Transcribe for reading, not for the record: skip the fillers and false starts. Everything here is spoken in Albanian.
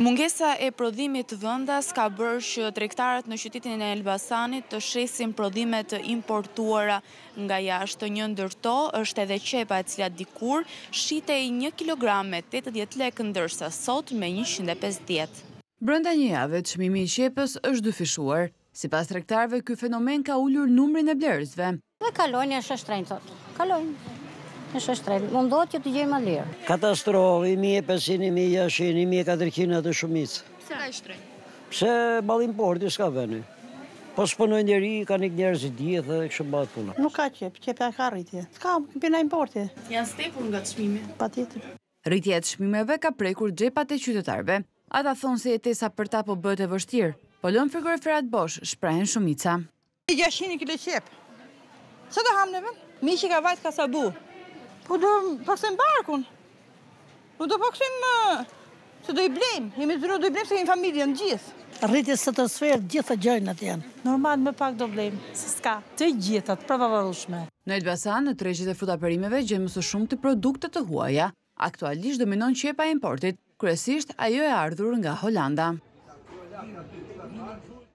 Mungesa e prodhimit të vendas ka bërë që tregtarët në qytetin e Elbasanit të shesin prodhime të importuara nga jashtë. Një ndër to është edhe qepa e cila dikur shitej 1 kilogram me 80 lekë ndërsa sot me 150. Brenda një jave, çmimi i qepës është dyfishuar. Sipas tregtarëve, ky fenomen ka ulur numrin e blerësve. Dhe kalojnë është shtrenjtë sot. Kalojnë. Është shtrenjtë. Mundohet që të gjejmë më lirë. Katastrofë, 1500, 1600, 1400 të shumicë. Pse ka shtrenjtë? Pse ball importi s'ka vënë. Po s'punojnë njeri, kanë njerëz i dihet dhe kështu bëhet puna. Nuk ka qepja ka rritje. S'ka pina importi. Janë stepur nga çmimi. Patjetër. Rritja e çmimeve ka prekur xhepat e qytetarëve. Ata thonë se jetesa për ta po bëhet e vështirë, po lënë frigoriferat bosh, shprehen shumica. 600 kg qep. Sa do ham neve? Miqi ka vajt ka sabu. Po do paksim barkun. Po do paksim se do I blejmë. Jemi do I blejmë se kemi familjen gjithë. Rritje stratosferë gjitha gjëjnat janë. Normal më pak do blejmë, se s'ka. Të gjithat, pavarësishme. Në Elbasan, në tregjet e frutaperimeve gjen më së shumti produkte të huaja. Aktualisht dominon qepa e importit, kryesisht ajo e ardhur nga Holanda.